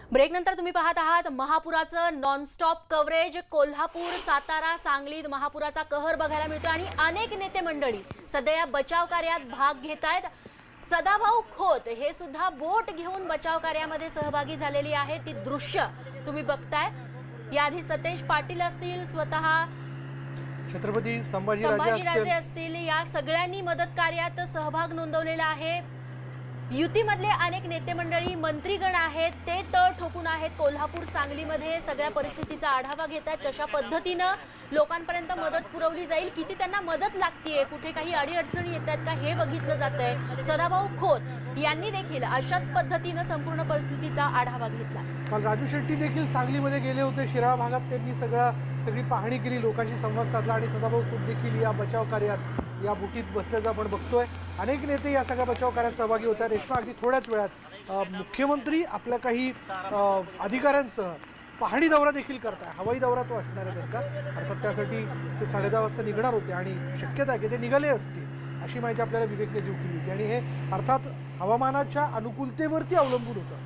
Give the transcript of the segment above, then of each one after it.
Break नंतर तुम्ही पाहत आहात महापुराचं नॉनस्टॉप कव्हरेज। कोल्हापूर, सातारा, सांगलीत महापुराचा कहर बघायला मिळतो आणि अनेक नेते मंडळी सध्या या बचाव कार्यात भाग घेत आहेत। सदाभाऊ खोत हे सुद्धा बोट घेऊन बचाव कार्यामध्ये सहभागी झालेली आहे। ती दृश्य तुम्ही बघताय। याआधी सतेज पाटील असतील, स्वतः छत्रपती संभाजीराजे असतील, या सगळ्यांनी मदत कार्यात सहभाग नोंदवलेला आहे। युतीमधले अनेक नेते मंडळी, मंत्रीगण आहेत, ते तळ ठोकून आहेत। कोल्हापूर, सांगलीमध्ये सगळ्या परिस्थितीचा आढावा घेत आहेत। कशा पद्धतीने लोकांपर्यंत मदत पुरवली जाईल, किती त्यांना मदत लागतेय, कुठे काही अडीअडचणी येतात का हे बघितलं जातंय। सदाभाऊ खोत यांनी देखील अशाच पद्धतीने संपूर्ण परिस्थितीचा आढावा घेतला। काल राजू शेट्टी देखील सांगलीमध्ये गेले होते। शिराळा भागात त्यांनी सगळी पाहणी केली, लोकांशी संवाद साधला आणि सदाभाऊ खोत देखील या बचाव कार्यात या बुटीत बसल्याचं आपण बघतोय। अनेक नेते या सगळ्या बचाव कार्यात सहभागी होतात। रेश्मा, अगदी थोड्याच वेळात मुख्यमंत्री आपल्या काही अधिकाऱ्यांसह पाहणी दौरा देखील करताय। हवाई दौरा तो असणार आहे त्यांचा, अर्थात त्यासाठी ते 10:30 वाजता निघणार होते आणि शक्यता आहे की ते निघाले असतील अशी माहिती आपल्याला विवेकने देऊ केली होती। आणि हे अर्थात हवामानाच्या अनुकूलतेवरती अवलंबून होतं।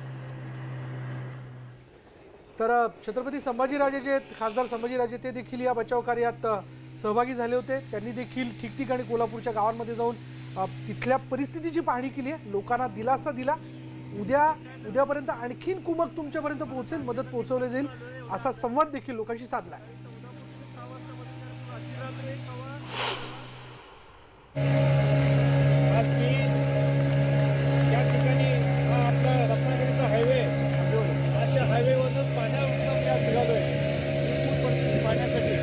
तर छत्रपती संभाजीराजे जे खासदार संभाजीराजे ते देखील या बचाव कार्यात सहभागी झाले होते। त्यांनी देखील ठिकठिकाणी कोल्हापूरच्या गावांमध्ये जाऊन तिथल्या परिस्थितीची पाहणी केली आहे, लोकांना दिलासा दिला। उद्यापर्यंत आणखीन कुमक तुमच्यापर्यंत पोहोचेल, मदत पोहोचवली जाईल असा संवाद देखील लोकांशी साधला। आज मी या ठिकाणी हा आपला रत्नागिरीचा हायवे, आज त्या हायवेवरच पाण्यावर निघालोय पाण्यासाठी।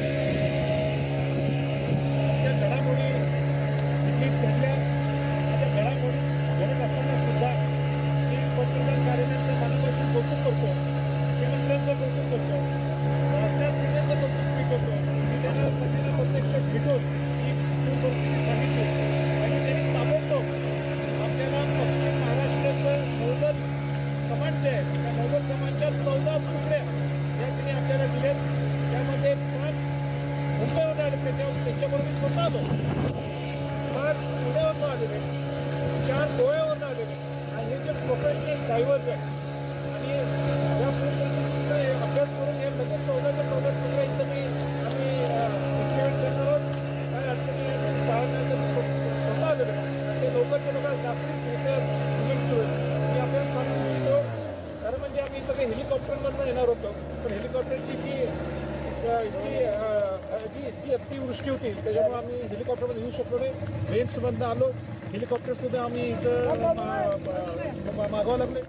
त्या घडामोडी घडल्या, त्या घडामोडी घडत असताना सुद्धा मी पत्रकार कार्यालयाचं मनापासून कौतुक करतो, मुख्यमंत्र्यांचं कौतुक करतो, त्या सगळ्यांचं कौतुक मी करतो। मी त्यांना सगळ्यांना प्रत्यक्ष भेटून ही परिस्थिती सांगितली आणि त्यांनी ताबडतोब आपल्याला पश्चिम महाराष्ट्राचं नौदल कमांड जे आहे त्या नौदल कमांडच्या 14 तुकड्या या त्यांनी आपल्याला दिल्यात। त्यामध्ये 5 मुंबईवर आले, त्यांच्याबरोबर मी स्वतः आलो, 5 पुण्यावरून आलेले, 4 गोव्यावरून आलेले आणि हे जे प्रोफेशनल ड्रायव्हर्स आहेत आणि या परिस्थितीचा अभ्यास करून हे लगेच 14 तुकड्या इथं आम्ही इम्प्लिमेंट करणार आहोत। काय अडचणी आहेत पाहण्यासाठी स्वतः आलेले ते लवकरच्या लवकर रात्रीच इथं सुरू आहे। मी आपल्याला सांगू इच्छितो, कारण म्हणजे आम्ही सगळे हेलिकॉप्टरमधून येणार होतो, पण हेलिकॉप्टरची जी अतिवृष्टी होती त्याच्यामुळे आम्ही हेलिकॉप्टरमध्ये येऊ शकलो नाही। प्लेन्समधनं आलो, हेलिकॉप्टरसुद्धा आम्ही इथं मागवावं लागले।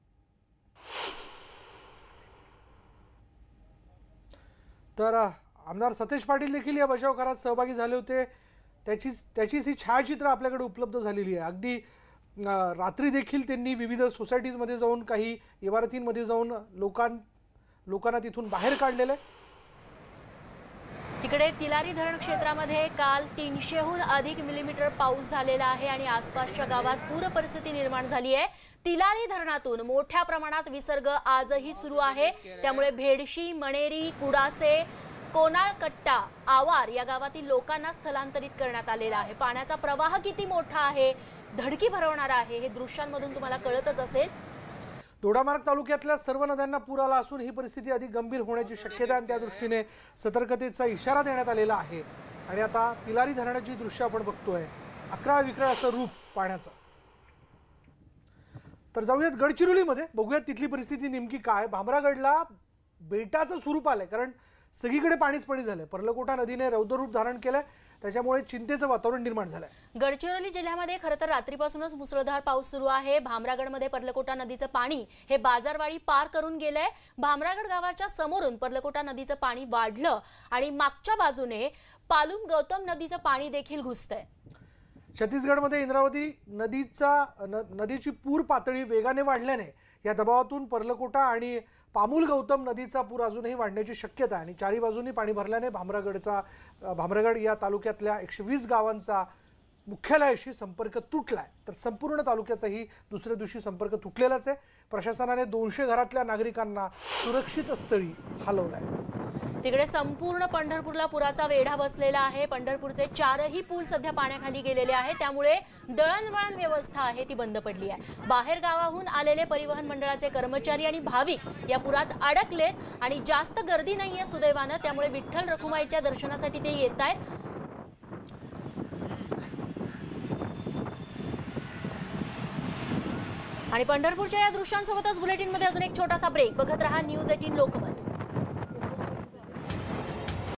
तर आमदार सतेज पाटील देखील या बचाव कार्यात सहभागी झाले होते। त्याचीच ही छायाचित्र आपल्याकडे उपलब्ध झालेली आहे। अगदी रात्री देखील त्यांनी विविध सोसायटीजमध्ये जाऊन, काही इमारतींमध्ये जाऊन लोकांना तिथून बाहेर काढलेलं आहे। तिकडे तिलारी धरण क्षेत्रामध्ये काल 300हून अधिक मिलीमीटर पाऊस झालेला आहे आणि आसपासच्या गावात पूर परिस्थिती निर्माण झाली आहे। तिलारी धरणातून मोठ्या प्रमाणात विसर्ग आजही सुरू आहे, त्यामुळे भेडशी, मणेरी, कुडासे, कोनाळकट्टा, आवार या गावातील लोकांना स्थलांतरित करण्यात आलेला आहे। पाण्याचा प्रवाह किती मोठा आहे, धडकी भरवणारा आहे, हे दृश्यांमधून तुम्हाला कळतच असेल। दोडामार्ग तालुक्यातल्या सर्व नद्यांना पूर आला असून ही परिस्थिती अधिक गंभीर होण्याची शक्यता आणि त्या दृष्टीने सतर्कतेचा इशारा देण्यात आलेला आहे। आणि आता तिलारी धरणाची दृश्य आपण बघतोय, अक्राळ विक्राळ असं रूप पाण्याचं। तर जाऊयात गडचिरोलीमध्ये, बघूयात तिथली परिस्थिती नेमकी काय। भामरागडला बेटाचं स्वरूप आलंय, कारण सगळीकडे पाणीच पाणी झालंय। पर्लकोटा नदीने रौद्ररूप धारण केलंय, त्याच्यामुळे चिंतेचं वातावरण निर्माण झालंय। गडचिरोली जिल्ह्यामध्ये खरं तर रात्रीपासूनच मुसळधार पाऊस सुरू आहे। भामरागडमध्ये पर्लकोटा नदीचं पाणी हे बाजारवाडी पार करून गेलंय। भामरागड गावाच्या समोरून पर्लकोटा नदीचं पाणी वाढलं आणि मागच्या बाजूने पालुम गौतम नदीचं पाणी देखील घुसतंय। छत्तीसगडमध्ये इंद्रावती नदीची पूर पातळी वेगाने वाढल्याने या दबावातून पर्लकोटा आणि पामुल गौतम नदीचा पूर अजूनही वाढण्याची शक्यता आहे आणि चारी बाजूंनी पाणी भरल्याने भामरागड या तालुक्यातल्या 120 गावांचा मुख्यालयाशी संपर्क तुटलाय, तर संपूर्ण तालुक्याचाही दुसऱ्या दिवशी संपर्क तुटलेलाच आहे. प्रशासनाने 200 घरातल्या नागरिकांना सुरक्षित स्थळी हलवलंय. तिकडे संपूर्ण पंढरपूरला पुराचा वेढा बसलेला आहे. पंढरपूरचे 4ही पूल सध्या पाण्याखाली गेलेले आहेत, त्यामुळे दळणवळण व्यवस्था आहे ती बंद पडली आहे. बाहेर गावाहून आलेले परिवहन मंडळाचे कर्मचारी आणि भाविक या पुरात अडकलेत आणि जास्त गर्दी नाहीये सुदैवानं, त्यामुळे विठ्ठल रखुमाईच्या दर्शनासाठी ते येत आहेत. आणि पंढरपूरच्या या दृश्यांसोबतच बुलेटिनमध्ये अजून एक छोटासा ब्रेक. बघत रहा न्यूज 18 लोकमत.